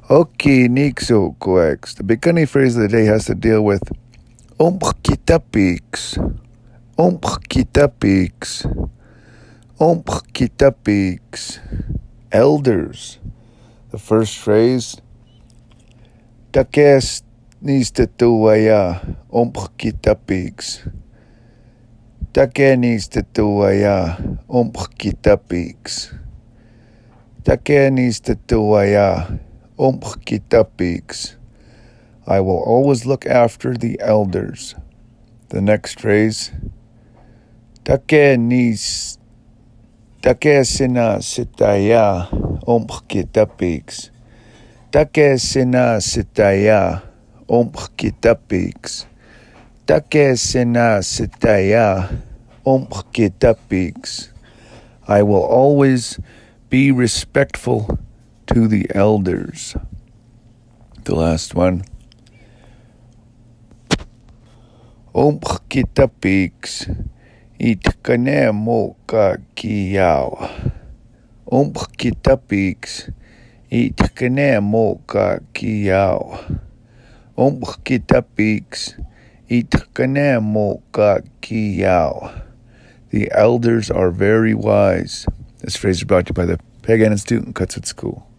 Okay, Nixo Coax. The beginning phrase of the day has to deal with Kitapix. Kitapix. Kitapix. Elders. The first phrase. Takes needs to tuaya. Kitapix. Take needs to tuaya. Kitapix. Take needs to tuaya. Kitapix. I will always look after the elders. The next phrase. Take sina sitaya. Kitapix. Take sina sitaya. Kitapix. Take sina sitaya. Kitapix. I will always be respectful to the elders. The last one. Kitapix. Itkane mo ka kiyaw. Kitapix. Itkane mo ka kiyaw. Kitapix. Itkane mo ka kiyaw. The elders are very wise. This phrase is brought to you by the Pagan Institute and Cutswood School.